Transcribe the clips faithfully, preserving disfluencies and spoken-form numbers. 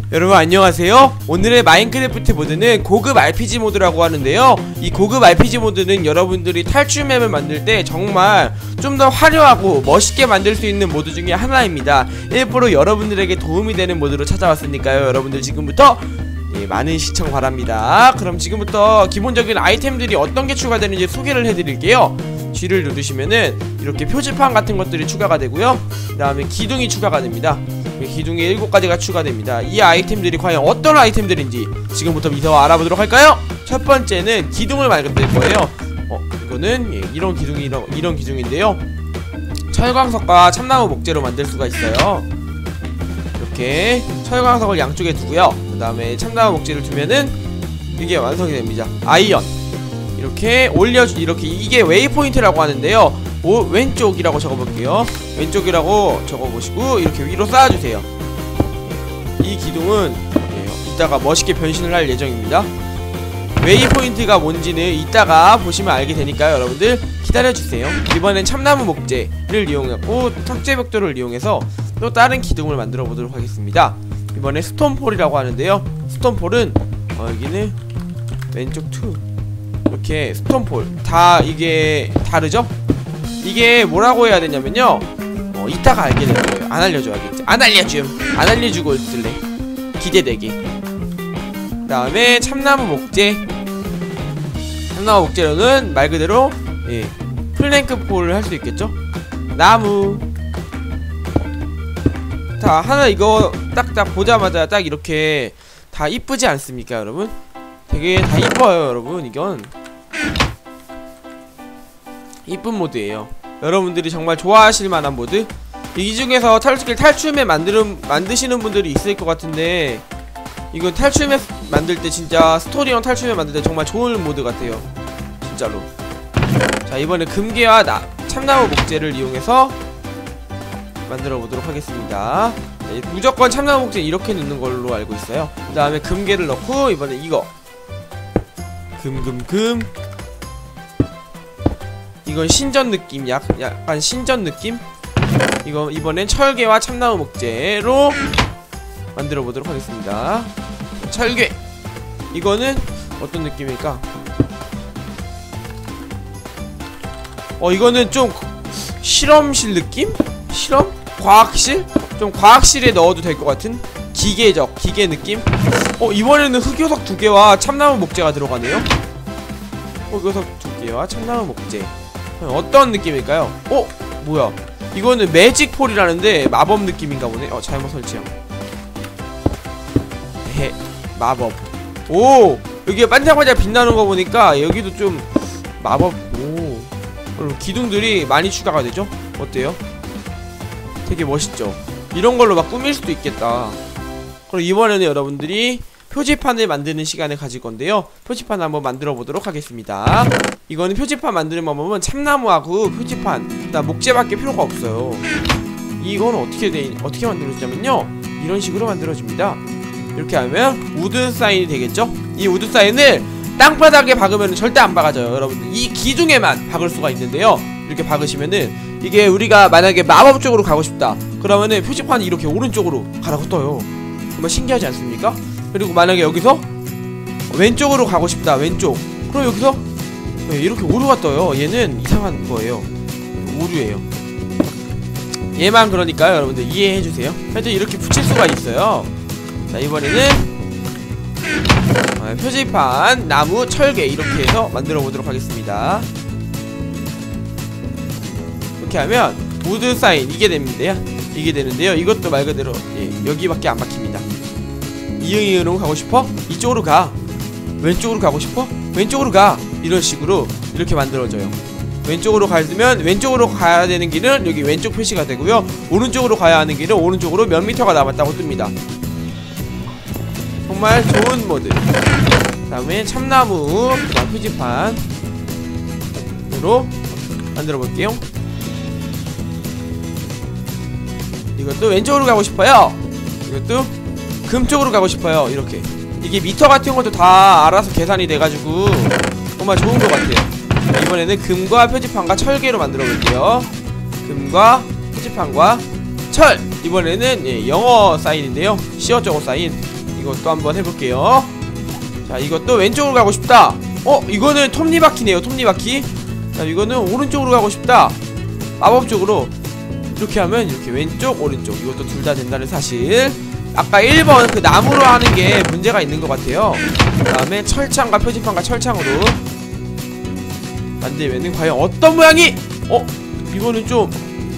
여러분 안녕하세요. 오늘의 마인크래프트 모드는 고급 알피지 모드라고 하는데요, 이 고급 알피지 모드는 여러분들이 탈출맵을 만들 때 정말 좀 더 화려하고 멋있게 만들 수 있는 모드 중에 하나입니다. 일부러 여러분들에게 도움이 되는 모드로 찾아왔으니까요, 여러분들 지금부터 예, 많은 시청 바랍니다. 그럼 지금부터 기본적인 아이템들이 어떤 게 추가되는지 소개를 해드릴게요. G를 누르시면은 이렇게 표지판 같은 것들이 추가가 되고요, 그 다음에 기둥이 추가가 됩니다. 기둥이 일곱 가지가 추가됩니다. 이 아이템들이 과연 어떤 아이템들인지 지금부터 미서 알아보도록 할까요? 첫 번째는 기둥을 만들 거예요. 어, 이거는 예, 이런 기둥이 이런, 이런 기둥인데요, 철광석과 참나무 목재로 만들 수가 있어요. 이렇게 철광석을 양쪽에 두고요, 그 다음에 참나무 목재를 두면은 이게 완성이 됩니다. 아이언 이렇게 올려주 이렇게 이게 웨이포인트라고 하는데요, 오, 왼쪽이라고 적어볼게요. 왼쪽이라고 적어보시고 이렇게 위로 쌓아주세요. 이 기둥은 예, 이따가 멋있게 변신을 할 예정입니다. 웨이포인트가 뭔지는 이따가 보시면 알게 되니까요, 여러분들 기다려주세요. 이번엔 참나무 목재를 이용하고 탁재벽돌을 이용해서 또 다른 기둥을 만들어 보도록 하겠습니다. 이번에 스톤폴이라고 하는데요, 스톤폴은 어, 여기는 왼쪽 투 이렇게 스톤폴 다 이게 다르죠? 이게 뭐라고 해야 되냐면요, 어, 이따가 알게 될 거예요. 안 알려줘야겠지. 안 알려줌. 안 알려주고 있을래. 기대되게. 그 다음에 참나무 목재. 참나무 목재로는 말 그대로 예, 플랭크 폴을 할 수 있겠죠? 나무. 다 하나 이거 딱딱 보자마자 딱 이렇게 다 이쁘지 않습니까, 여러분? 되게 다 이뻐요, 여러분. 이건 이쁜 모드예요. 여러분들이 정말 좋아하실 만한 모드. 이 중에서 탈출 탈출맵 만드는 만드시는 분들이 있을 것 같은데, 이건 탈출맵 만들 때 진짜 스토리형 탈출맵 만들 때 정말 좋은 모드 같아요, 진짜로. 자, 이번에 금괴와 나, 참나무 목재를 이용해서 만들어 보도록 하겠습니다. 네, 무조건 참나무 목재 이렇게 넣는 걸로 알고 있어요. 그 다음에 금괴를 넣고 이번에 이거 금금금. 이건 신전 느낌, 약, 약간 신전 느낌? 이거 이번엔 철괴와 참나무 목재로 만들어 보도록 하겠습니다. 철괴! 이거는 어떤 느낌일까? 어, 이거는 좀 실험실 느낌? 실험? 과학실? 좀 과학실에 넣어도 될 것 같은? 기계적, 기계 느낌? 어, 이번에는 흑요석 두 개와 참나무 목재가 들어가네요? 흑요석 두 개와 참나무 목재. 어떤 느낌일까요? 어? 뭐야? 이거는 매직폴이라는데 마법 느낌인가 보네. 어, 잘못 설치형. 에 마법. 오! 여기가 반짝반짝 빛나는 거 보니까 여기도 좀 마법. 오. 그리고 기둥들이 많이 추가가 되죠? 어때요? 되게 멋있죠? 이런 걸로 막 꾸밀 수도 있겠다. 그럼 이번에는 여러분들이 표지판을 만드는 시간을 가질 건데요, 표지판 한번 만들어 보도록 하겠습니다. 이거는 표지판 만드는 방법은 참나무하고 표지판, 그다음 목재밖에 필요가 없어요. 이거는 어떻게 돼, 어떻게 만들어지냐면요, 이런 식으로 만들어집니다. 이렇게 하면 우드 사인이 되겠죠? 이 우드 사인을 땅바닥에 박으면 절대 안 박아져요, 여러분들. 이 기둥에만 박을 수가 있는데요, 이렇게 박으시면은 이게 우리가 만약에 마법 쪽으로 가고 싶다 그러면은 표지판이 이렇게 오른쪽으로 가라고 떠요. 정말 신기하지 않습니까? 그리고 만약에 여기서 왼쪽으로 가고 싶다, 왼쪽, 그럼 여기서 네, 이렇게 오류가 떠요. 얘는 이상한 거예요. 오류예요. 얘만 그러니까요, 여러분들 이해해주세요. 하여튼 이렇게 붙일 수가 있어요. 자, 이번에는 어, 표지판, 나무, 철개 이렇게 해서 만들어 보도록 하겠습니다. 이렇게 하면 우드 사인 이게 됩니다. 이게 되는데요, 이것도 말 그대로 예, 여기밖에 안 박힙니다. 이응이응으로 가고 싶어? 이쪽으로 가. 왼쪽으로 가고 싶어? 왼쪽으로 가. 이런 식으로 이렇게 만들어져요. 왼쪽으로 가면 왼쪽으로 가야 되는 길은 여기 왼쪽 표시가 되고요, 오른쪽으로 가야 하는 길은 오른쪽으로 몇 미터가 남았다고 뜹니다. 정말 좋은 모드. 그 다음에 참나무 표지판으로 만들어 볼게요. 이것도 왼쪽으로 가고 싶어요. 이것도 금쪽으로 가고 싶어요. 이렇게 이게 미터 같은 것도 다 알아서 계산이 돼가지고 정말 좋은 것 같아요. 이번에는 금과 표지판과 철개로 만들어 볼게요. 금과 표지판과 철! 이번에는 예, 영어 사인인데요, 시어적어 사인. 이것도 한번 해볼게요. 자, 이것도 왼쪽으로 가고 싶다. 어, 이거는 톱니바퀴네요. 톱니바퀴. 자, 이거는 오른쪽으로 가고 싶다. 마법적으로 이렇게 하면 이렇게 왼쪽 오른쪽 이것도 둘 다 된다는 사실. 아까 일 번 그 나무로 하는 게 문제가 있는 것 같아요. 그 다음에 철창과 표지판과 철창으로 만들면은 과연 어떤 모양이. 어? 이거는 좀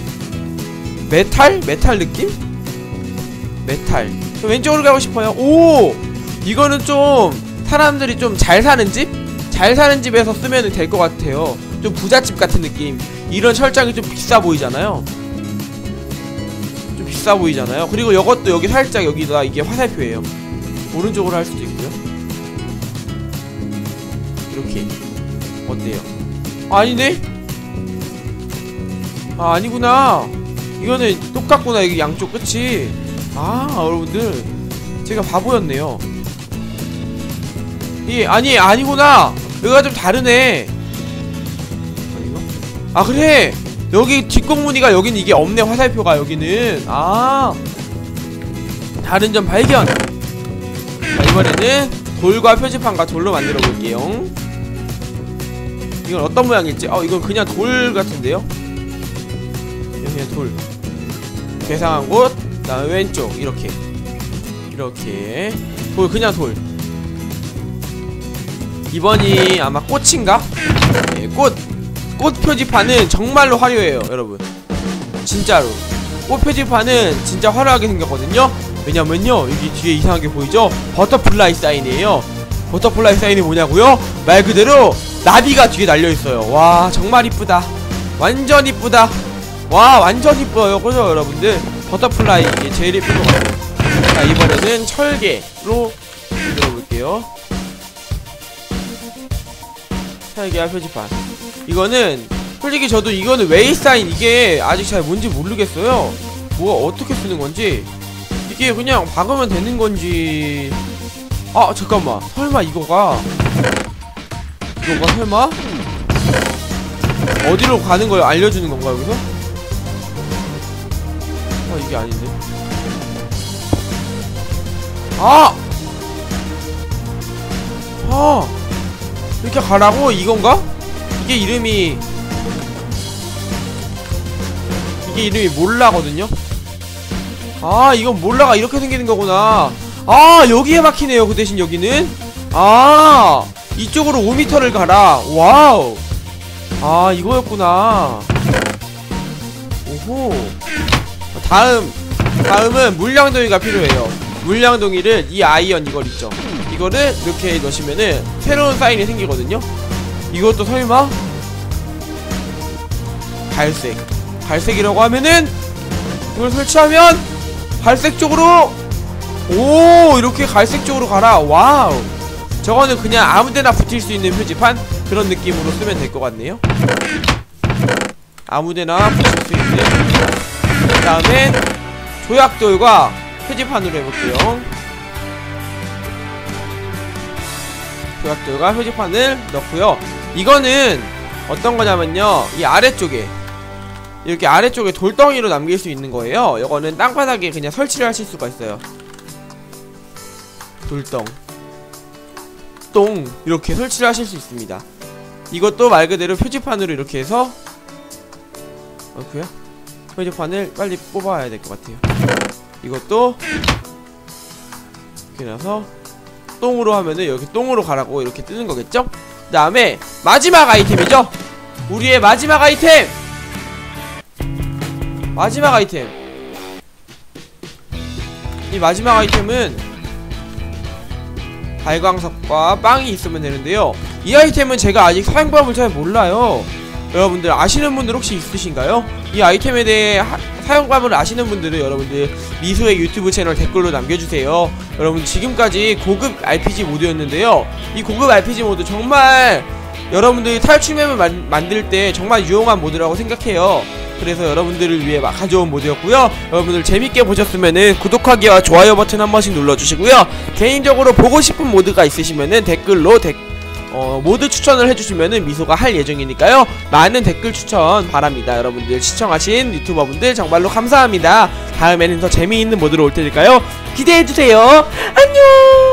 메탈? 메탈 느낌? 메탈. 저 왼쪽으로 가고 싶어요. 오! 이거는 좀 사람들이 좀 잘 사는 집? 잘 사는 집에서 쓰면 될 것 같아요. 좀 부잣집 같은 느낌. 이런 철장이 좀 비싸 보이잖아요. 좀 비싸 보이잖아요. 그리고 이것도 여기 살짝 여기다 이게 화살표예요. 오른쪽으로 할 수도 있고요. 이렇게. 어때요? 아, 아니네? 아, 아니구나. 이거는 똑같구나. 이게 양쪽 끝이. 아, 여러분들 제가 바보였네요. 이게 아니 아니구나. 여기가 좀 다르네. 아닌가? 아, 그래. 여기 뒷공무늬가 여기는 이게 없네. 화살표가 여기는. 아, 다른 점 발견. 자, 이번에는 돌과 표지판과 돌로 만들어 볼게요. 이건 어떤 모양일지. 어, 이건 그냥 돌 같은데요? 그냥 돌. 괴상한 곳. 그다음에 왼쪽 이렇게 이렇게 돌, 그냥 돌. 이번이 아마 꽃인가? 네, 꽃. 꽃 표지판은 정말로 화려해요, 여러분. 진짜로 꽃 표지판은 진짜 화려하게 생겼거든요. 왜냐면요, 여기 뒤에 이상하게 보이죠? 버터플라이 사인이에요. 버터플라이 사인이 뭐냐고요? 말 그대로 나비가 뒤에 달려있어요. 와, 정말 이쁘다. 완전 이쁘다. 와, 완전 이뻐요. 그죠, 여러분들? 버터플라이 이게 제일 이쁜 것 같아요. 자, 이번에는 철개로 만들어볼게요. 철개와 표지판. 이거는 솔직히 저도 이거는 웨이사인 이게 아직 잘 뭔지 모르겠어요. 뭐가 어떻게 쓰는 건지. 이게 그냥 박으면 되는 건지. 아, 잠깐만. 설마 이거가 이거가 설마 어디로 가는 걸 알려주는 건가, 여기서? 아, 이게 아닌데. 아! 아! 이렇게 가라고? 이건가? 이게 이름이 이게 이름이 몰라거든요? 아, 이건 몰라가 이렇게 생기는 거구나. 아, 여기에 막히네요. 그 대신 여기는. 아, 이쪽으로 오 미터를 가라. 와우. 아, 이거였구나. 오호. 다음 다음은 물량동이가 필요해요. 물량동이를 이 아이언 이걸 있죠. 이거를 이렇게 넣으시면은 새로운 사인이 생기거든요. 이것도 설마 갈색 갈색이라고 하면은 이걸 설치하면 갈색 쪽으로. 오, 이렇게 갈색 쪽으로 가라. 와우. 저거는 그냥 아무데나 붙일 수 있는 표지판 그런 느낌으로 쓰면 될 것 같네요. 아무데나 붙일 수 있는. 그 다음엔 조약돌과 표지판으로 해볼게요. 조약돌과 표지판을 넣고요. 이거는 어떤 거냐면요, 이 아래쪽에 이렇게 아래쪽에 돌덩이로 남길 수 있는 거예요. 이거는 땅바닥에 그냥 설치를 하실 수가 있어요. 돌덩 똥 이렇게 설치를 하실 수 있습니다. 이것도 말 그대로 표지판으로 이렇게 해서 어그야 표지판을 빨리 뽑아야 될 것 같아요. 이것도 이렇게 나서 똥으로 하면은 여기 똥으로 가라고 이렇게 뜨는 거겠죠? 그 다음에 마지막 아이템이죠? 우리의 마지막 아이템! 마지막 아이템. 이 마지막 아이템은 발광석과 빵이 있으면 되는데요. 이 아이템은 제가 아직 사용법을 잘 몰라요. 여러분들 아시는 분들 혹시 있으신가요? 이 아이템에 대해 하, 사용법을 아시는 분들은 여러분들 미소의 유튜브 채널 댓글로 남겨주세요. 여러분, 지금까지 고급 알피지 모드였는데요. 이 고급 알피지 모드 정말 여러분들이 탈출맵을 만, 만들 때 정말 유용한 모드라고 생각해요. 그래서 여러분들을 위해 막 가져온 모드였고요. 여러분들 재밌게 보셨으면은 구독하기와 좋아요 버튼 한 번씩 눌러주시고요. 개인적으로 보고 싶은 모드가 있으시면은 댓글로 데, 어, 모드 추천을 해주시면은 미소가 할 예정이니까요. 많은 댓글 추천 바랍니다. 여러분들 시청하신 유튜버분들 정말로 감사합니다. 다음에는 더 재미있는 모드로 올 테니까요 기대해주세요. 안녕.